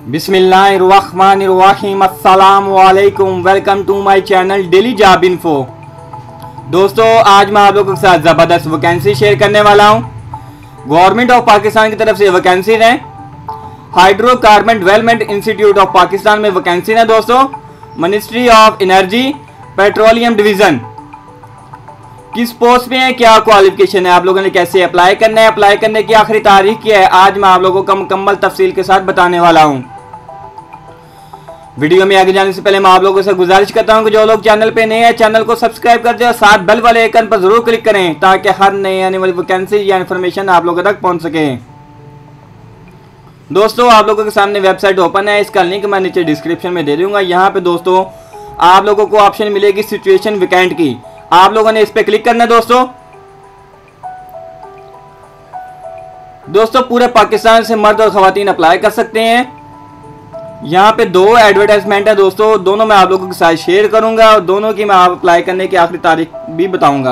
बिस्मिल्लाहिर्रहमानिर्रहीम। अस्सलामु अलैकुम। Welcome to my channel daily job info. दोस्तों, आज मैं आप लोगों के साथ ज़बरदस्त वैकेंसी शेयर करने वाला हूं। गवर्नमेंट ऑफ पाकिस्तान की तरफ से वैकेंसी है। Hydrocarbon development institute of Pakistan में वैकेंसी है दोस्तों। Ministry of energy petroleum division. किस पोस्ट में है, क्या क्वालिफिकेशन है, आप लोगों ने कैसे अप्लाई करना है, अप्लाई करने की आखिरी तारीख क्या है, आज मैं आप लोगों को मुकम्मल तफसील के साथ बताने वाला हूं। वीडियो में आगे जाने से पहले मैं आप लोगों से गुजारिश करता हूं कि जो लोग चैनल पे नए हैं चैनल को सब्सक्राइब कर दें और साथ बेल वाले आइकन पर जरूर क्लिक करें ताकि हर नई आने वाली वैकेंसी या इन्फॉर्मेशन आप लोगों तक पहुंच सके। दोस्तों, आप लोगों के सामने वेबसाइट ओपन है, इसका लिंक मैं नीचे डिस्क्रिप्शन में दे दूंगा। यहाँ पे दोस्तों आप लोगों को ऑप्शन मिलेगी सिचुएशन वैकेंट की, आप लोगों ने इस पे क्लिक करना है। दोस्तों पूरे पाकिस्तान से मर्द और खवातीन अप्लाई कर सकते हैं। यहाँ पे दो एडवर्टाइजमेंट है दोस्तों, दोनों मैं आप लोगों के साथ शेयर करूंगा और दोनों की मैं आप अप्लाई करने की आखिरी तारीख भी बताऊंगा।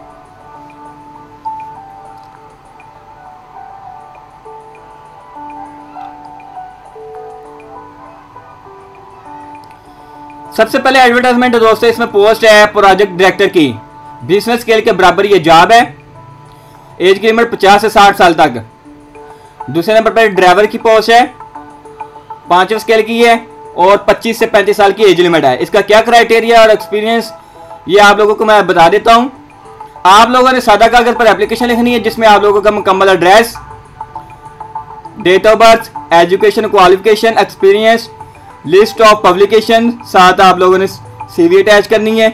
सबसे पहले एडवर्टाइजमेंट है दोस्तों, इसमें पोस्ट है प्रोजेक्ट डायरेक्टर की। बिजनेस स्केल के बराबर ये जॉब है। एज की लिमिट 50 से 60 साल तक। दूसरे नंबर पर ड्राइवर की पोस्ट है, 5 स्केल की है और 25 से 35 साल की एज लिमिट है। इसका क्या क्राइटेरिया और एक्सपीरियंस ये आप लोगों को मैं बता देता हूं। आप लोगों ने सादा कागज पर एप्लीकेशन लिखनी है जिसमें आप लोगों का मुकम्मल address, date of birth, education qualification, experience, list of publication, साथ आप लोगों ने सीवी अटैच करनी है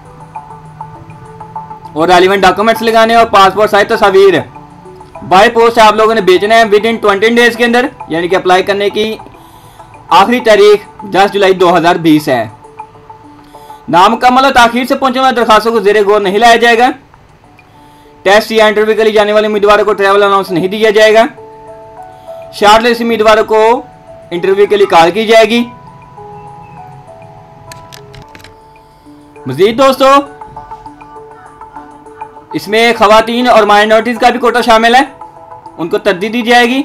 और रेलिवेंट डॉक्यूमेंट्स लगाने और पासपोर्ट साइज तस्वीर बाय पोस्ट आप लोगों ने भेजना है विद इन 20 डेज के अंदर, यानी कि अप्लाई करने की आखिरी तारीख 10 जुलाई 2020 है। नामुकम्मल और ताखीर से पहुंचने वाली दरखास्तों को ज़ेरे गौर नहीं लाया जाएगा। टेस्ट या इंटरव्यू के लिए जाने वाले उम्मीदवारों को ट्रैवल अलाउंस नहीं दिया जाएगा। शॉर्टलिस्ट उम्मीदवारों को इंटरव्यू के लिए कॉल की जाएगी। मजीद दोस्तों इसमें खवातीन और माइनॉरिटीज का भी कोटा शामिल है, उनको तरजीह दी जाएगी।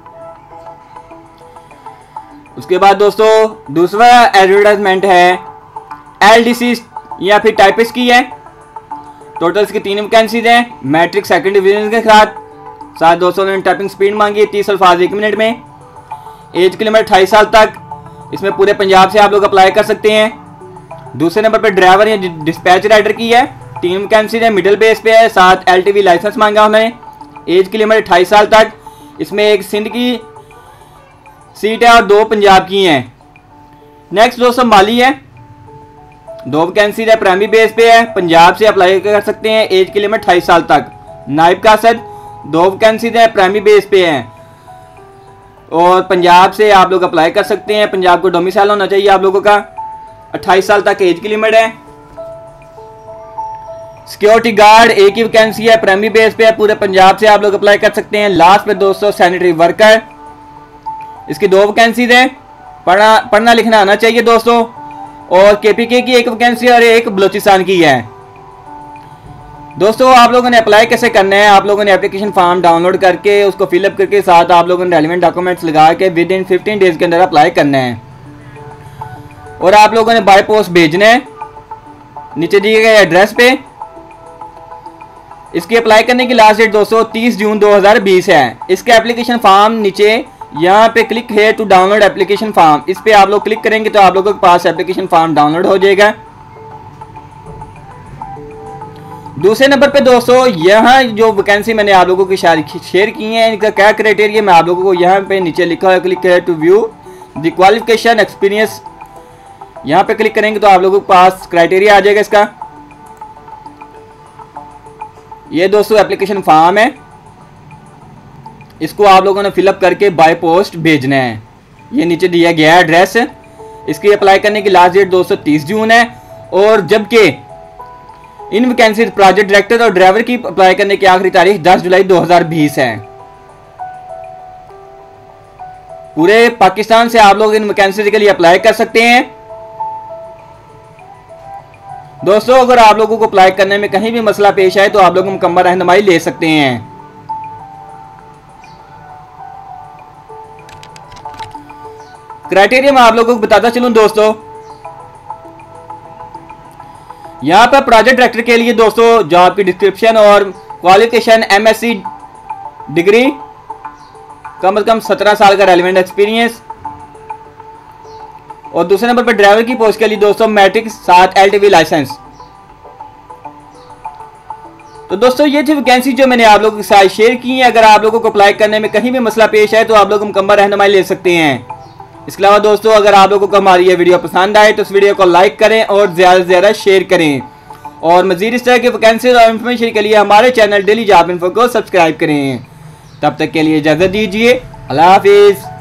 उसके बाद दोस्तों दूसरा एडवर्टाइजमेंट है एलडीसी या फिर टाइपिस्ट की है। टोटल इसकी 3 वैकेंसीज हैं। मैट्रिक सेकंड डिवीजन के साथ दोस्तों ने टाइपिंग स्पीड मांगी है 30 अल्फाज 1 मिनट में। एज की लिमिट 28 साल तक। इसमें पूरे पंजाब से आप लोग अप्लाई कर सकते हैं। दूसरे नंबर पर ड्राइवर या डिस्पैच राइडर की है, 3 वैकेंसीज है, मिडिल बेस पे है, साथ एलटीवी लाइसेंस मांगा उन्होंने। एज की लिमिट 28 साल तक। इसमें एक सिंध की सीट है और 2 पंजाब की हैं। नेक्स्ट दोस्तों माली है, 2 वैकेंसीज है, प्राइमरी बेस पे है, पंजाब से अप्लाई कर सकते हैं। एज की लिमिट 28 साल तक। नायब कासद 2 वैकेंसीज है, प्राइमरी बेस पे हैं और पंजाब से आप लोग अप्लाई कर सकते हैं। पंजाब को डोमिसाइल होना चाहिए आप लोगों का। 28 साल तक एज की लिमिट है। सिक्योरिटी गार्ड एक ही वैकेंसी है, प्राइमरी बेस पे है, पूरे पंजाब से आप लोग अप्लाई कर सकते हैं। लास्ट पे दोस्तों सैनिटरी वर्कर, इसकी 2 वैकेंसीज है, पढ़ना लिखना आना चाहिए दोस्तों। और केपीके की 1 वैकेंसी और एक बलोचिस्तान की है। दोस्तों आप लोगों ने अप्लाई कैसे करना है, आप लोगों ने एप्लीकेशन फॉर्म डाउनलोड करके उसको फिलअप करके साथ आप लोगों ने रेलिवेंट डॉक्यूमेंट्स लगा के विद इन 15 डेज के अंदर अप्लाई करना है और आप लोगों ने बाय पोस्ट भेजना है नीचे दिए गए एड्रेस पे। इसकी अप्लाई करने की लास्ट डेट दोस्तों 30 जून 2020 है। इसके एप्लीकेशन फॉर्म नीचे यहाँ पे क्लिक है टू डाउनलोड एप्लीकेशन फॉर्म, इस पे आप लोग क्लिक करेंगे तो आप लोगों के पास एप्लीकेशन फॉर्म डाउनलोड हो जाएगा। दूसरे नंबर पे दोस्तों यहाँ जो वैकेंसी मैंने आप लोगों की शेयर की है, इनका क्या क्राइटेरिया मैं आप लोगों को यहाँ पे नीचे लिखा है, क्लिक है to view the qualification experience, यहाँ पे क्लिक करेंगे तो आप लोगों के पास क्राइटेरिया आ जाएगा इसका। ये दोस्तों एप्लीकेशन फॉर्म है, इसको आप लोगों ने फिलअप करके बाय पोस्ट भेजना है। ये नीचे दिया गया एड्रेस। इसकी अप्लाई करने की लास्ट डेट दोस्तों 30 जून है और जबकि इन वैकेंसी प्रोजेक्ट डायरेक्टर और ड्राइवर की अप्लाई करने की आखिरी तारीख 10 जुलाई 2020 है। पूरे पाकिस्तान से आप लोग इन वैकेंसी के लिए अप्लाई कर सकते हैं। दोस्तों अगर आप लोगों को अप्लाई करने में कहीं भी मसला पेश आए तो आप लोग मुकम्मल रहनुमाई ले सकते हैं। क्राइटेरिया मैं आप लोगों को बताता चलूं दोस्तों, यहाँ पर प्रोजेक्ट डायरेक्टर के लिए दोस्तों जॉब की डिस्क्रिप्शन और क्वालिफिकेशन एमएससी डिग्री, कम से कम 17 साल का रेलिवेंट एक्सपीरियंस, और दूसरे नंबर पर ड्राइवर की पोस्ट के लिए दोस्तों मैट्रिक 7 एलटीवी लाइसेंस। तो दोस्तों ये थी वैकेंसी जो मैंने आप लोगों के साथ शेयर की है। अगर आप लोगों को अप्लाई करने में कहीं भी मसला पेश है तो आप लोग मुकम्मल रहनुमाई ले सकते हैं। इसके अलावा दोस्तों अगर आप लोगों को हमारी ये वीडियो पसंद आए तो इस वीडियो को लाइक करें और ज़्यादा से ज़्यादा शेयर करें, और मज़ीद इस तरह की वैकेंसी और इन्फॉर्मेशन के लिए हमारे चैनल डेली जॉब इन्फो को सब्सक्राइब करें। तब तक के लिए इजाज़त दीजिए, अल्लाह हाफिज़।